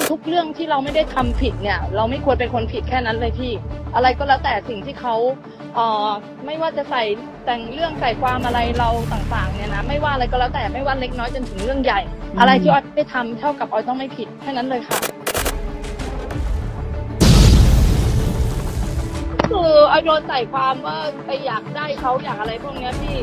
ทุกเรื่องที่เราไม่ได้ทำผิดเนี่ยเราไม่ควรเป็นคนผิดแค่นั้นเลยพี่อะไรก็แล้วแต่สิ่งที่เขาไม่ว่าจะใส่แต่งเรื่องใส่ความอะไรเราต่างๆเนี่ยนะไม่ว่าอะไรก็แล้วแต่ไม่ว่าเล็กน้อยจนถึงเรื่องใหญ่อะไรที่ออยไม่ทำเท่ากับออยต้องไม่ผิดแค่นั้นเลยค่ะคือออยโดนใส่ความว่าไปอยากได้เขาอยากอะไรพวกนี้พี่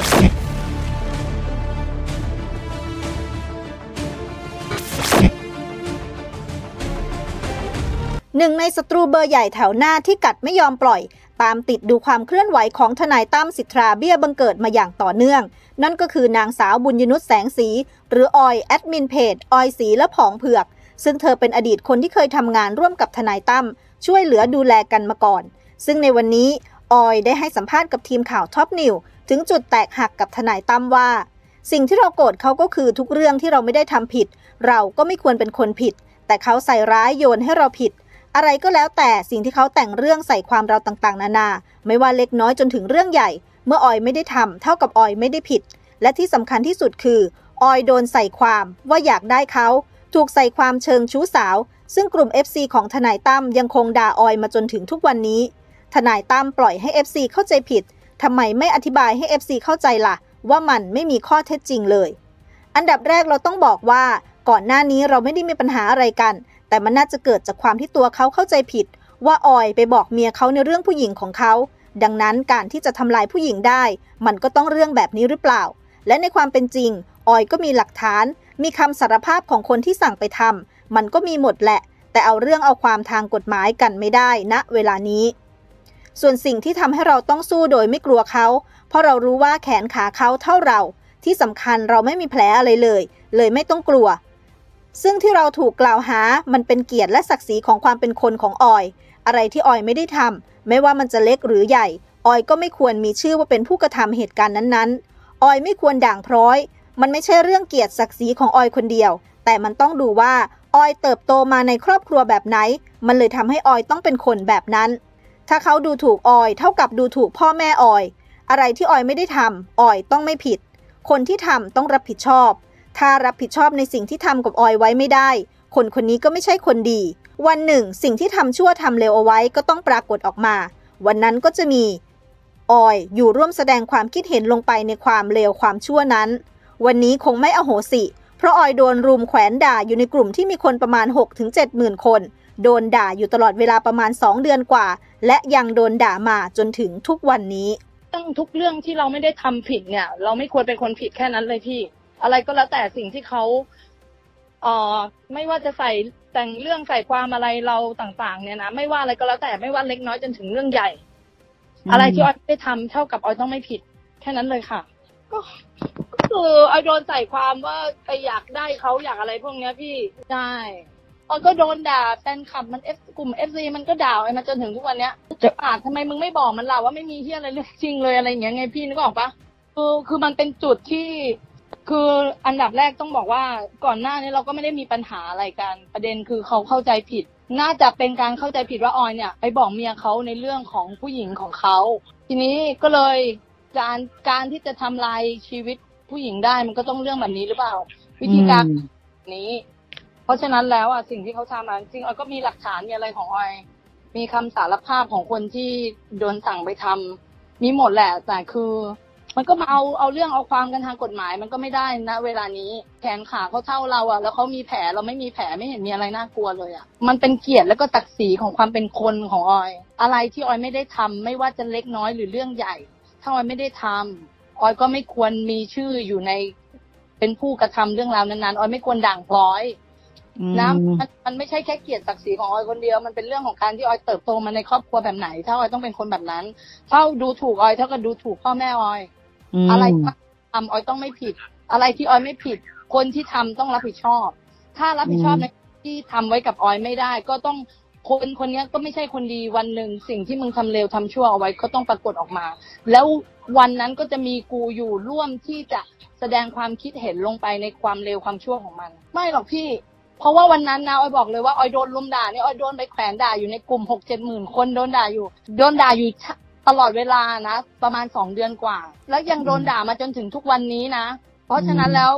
หนึ่งในศัตรูเบอร์ใหญ่แถวหน้าที่กัดไม่ยอมปล่อยตามติดดูความเคลื่อนไหวของทนายตั้มสิทธาเบี้ยบังเกิดมาอย่างต่อเนื่องนั่นก็คือนางสาวบุญยนุชแสงสีหรือออยแอดมินเพจออยสีและผองเผือกซึ่งเธอเป็นอดีตคนที่เคยทำงานร่วมกับทนายตั้มช่วยเหลือดูแลกันมาก่อนซึ่งในวันนี้ออยได้ให้สัมภาษณ์กับทีมข่าวท็อปนิวถึงจุดแตกหักกับทนายตั้มว่าสิ่งที่เราโกรธเขาก็คือทุกเรื่องที่เราไม่ได้ทำผิดเราก็ไม่ควรเป็นคนผิดแต่เขาใส่ร้ายโยนให้เราผิดอะไรก็แล้วแต่สิ่งที่เขาแต่งเรื่องใส่ความเราต่างๆนานาไม่ว่าเล็กน้อยจนถึงเรื่องใหญ่เมื่อออยไม่ได้ทำเท่ากับออยไม่ได้ผิดและที่สำคัญที่สุดคือออยโดนใส่ความว่าอยากได้เขาถูกใส่ความเชิงชู้สาวซึ่งกลุ่ม FC ของทนายตั้มยังคงด่าออยมาจนถึงทุกวันนี้ทนายตั้มปล่อยให้ FC เข้าใจผิดทำไมไม่อธิบายให้ FC เข้าใจล่ะว่ามันไม่มีข้อเท็จจริงเลยอันดับแรกเราต้องบอกว่าก่อนหน้านี้เราไม่ได้มีปัญหาอะไรกันแต่มันน่าจะเกิดจากความที่ตัวเขาเข้าใจผิดว่าออยไปบอกเมียเขาในเรื่องผู้หญิงของเขาดังนั้นการที่จะทำลายผู้หญิงได้มันก็ต้องเรื่องแบบนี้หรือเปล่าและในความเป็นจริงออยก็มีหลักฐานมีคำสารภาพของคนที่สั่งไปทำมันก็มีหมดแหละแต่เอาเรื่องเอาความทางกฎหมายกันไม่ได้ณเวลานี้ส่วนสิ่งที่ทำให้เราต้องสู้โดยไม่กลัวเขาเพราะเรารู้ว่าแขนขาเขาเท่าเราที่สำคัญเราไม่มีแผลอะไรเลยไม่ต้องกลัวซึ่งที่เราถูกกล่าวหามันเป็นเกียรติและศักดิ์ศรีของความเป็นคนของออยอะไรที่ออยไม่ได้ทำไม่ว่ามันจะเล็กหรือใหญ่ออยก็ไม่ควรมีชื่อว่าเป็นผู้กระทำเหตุการณ์นั้นๆออยไม่ควรด่างพร้อยมันไม่ใช่เรื่องเกียรติศักดิ์ศรีของออยคนเดียวแต่มันต้องดูว่าออยเติบโตมาในครอบครัวแบบไหนมันเลยทำให้ออยต้องเป็นคนแบบนั้นถ้าเขาดูถูกออยเท่ากับดูถูกพ่อแม่ออยอะไรที่ออยไม่ได้ทำออยต้องไม่ผิดคนที่ทำต้องรับผิดชอบถ้ารับผิดชอบในสิ่งที่ทำกับออยไว้ไม่ได้คนคนนี้ก็ไม่ใช่คนดีวันหนึ่งสิ่งที่ทำชั่วทำเลวเอาไว้ก็ต้องปรากฏออกมาวันนั้นก็จะมีออยอยู่ร่วมแสดงความคิดเห็นลงไปในความเลวความชั่วนั้นวันนี้คงไม่อโหสิเพราะออยโดนรุมแขวนด่าอยู่ในกลุ่มที่มีคนประมาณ 6-7 หมื่นคนโดนด่าอยู่ตลอดเวลาประมาณ2 เดือนกว่าและยังโดนด่ามาจนถึงทุกวันนี้ทุกเรื่องที่เราไม่ได้ทำผิดเนี่ยเราไม่ควรเป็นคนผิดแค่นั้นเลยพี่อะไรก็แล้วแต่สิ่งที่เขาไม่ว่าจะใส่แต่งเรื่องใส่ความอะไรเราต่างๆเนี่ยนะไม่ว่าอะไรก็แล้วแต่ไม่ว่าเล็กน้อยจนถึงเรื่องใหญ่อะไรที่ออยไม่ทำเท่ากับออยต้องไม่ผิดแค่นั้นเลยค่ะก็คือออยโดนใส่ความว่าไปอยากได้เขาอยากอะไรพวกนี้พี่ใช่ออยก็โดนด่าแฟนคลับมันกลุ่ม FC มันก็ด่าไอ้มาจนถึงทุกวันเนี้ยจะทำไมมึงไม่บอกมันล่ะว่าไม่มีที่อะไรเรื่องจริงเลยอะไรอย่างเงี้ยไงพี่นึกออกปะคือมันเป็นจุดที่คืออันดับแรกต้องบอกว่าก่อนหน้านี้เราก็ไม่ได้มีปัญหาอะไรกันประเด็นคือเขาเข้าใจผิดน่าจะเป็นการเข้าใจผิดว่าออยเนี่ยไปบอกเมียเขาในเรื่องของผู้หญิงของเขาทีนี้ก็เลยการที่จะทำลายชีวิตผู้หญิงได้มันก็ต้องเรื่องแบบนี้หรือเปล่าวิธีการนี้เพราะฉะนั้นแล้วสิ่งที่เขาทำจริงออยก็มีหลักฐานมีอะไรของออยมีคำสารภาพของคนที่โดนสั่งไปทำมีหมดแหละแต่คือมันก็มาเอาเรื่องเอาความกันทางกฎหมายมันก็ไม่ได้นะเวลานี้แขนขาเขาเท่าเราแล้วเขามีแผลเราไม่มีแผลไม่เห็นมีอะไรน่ากลัวเลยมันเป็นเกียรติแล้วก็ศักดิ์ศรีของความเป็นคนของออยอะไรที่ออยไม่ได้ทำไม่ว่าจะเล็กน้อยหรือเรื่องใหญ่ถ้าออยไม่ได้ทำออยก็ไม่ควรมีชื่ออยู่ในเป็นผู้กระทำเรื่องราวนั้นๆออยไม่ควรด่างพร้อยนะมันไม่ใช่แค่เกียรติศักดิ์ศรีของออยคนเดียวมันเป็นเรื่องของการที่ออยเติบโตมาในครอบครัวแบบไหนถ้าออยต้องเป็นคนแบบนั้นถ้าดูถูกออยเท่ากับดูถูกพ่อแม่ออยอะไรทำออยต้องไม่ผิดอะไรที่ออยไม่ผิดคนที่ทำต้องรับผิดชอบถ้ารับผิดชอบในที่ทำไว้กับออยไม่ได้ก็ต้องคนนี้ก็ไม่ใช่คนดีวันหนึ่งสิ่งที่มึงทำเลวทำชั่วเอาไว้ก็ต้องปรากฏออกมาแล้ววันนั้นก็จะมีกูอยู่ร่วมที่จะแสดงความคิดเห็นลงไปในความเลวความชั่วของมันไม่หรอกพี่เพราะว่าวันนั้นนะออยบอกเลยว่าออยโดนลุมด่าเนี่ยออยโดนไปแขวนด่าอยู่ในกลุ่ม 6-7 หมื่นคนโดนด่าอยู่ตลอดเวลานะประมาณ2 เดือนกว่าแล้วยังโดนด่ามาจนถึงทุกวันนี้นะเพราะฉะนั้นแล้ว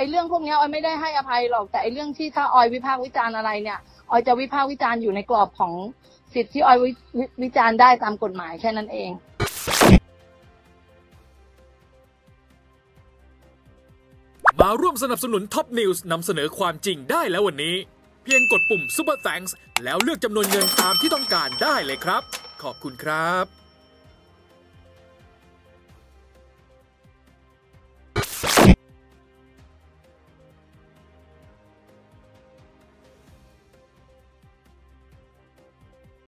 อ้เรื่องพวกนี้ออยไม่ได้ให้อภัยหรอกแต่ไอ้เรื่องที่ถ้าออยวิพากษ์วิจารณ์อะไรเนี่ยออยจะวิพากษ์วิจารณ์อยู่ในกรอบของสิทธิ์ที่ออยวิจารณ์ได้ตามกฎหมายแค่นั้นเองมาร่วมสนับสนุนท็อปนิวส์นำเสนอความจริงได้แล้ววันนี้เพียงกดปุ่ม Super Thanks แล้วเลือกจำนวนเงินตามที่ต้องการได้เลยครับขอบคุณครับ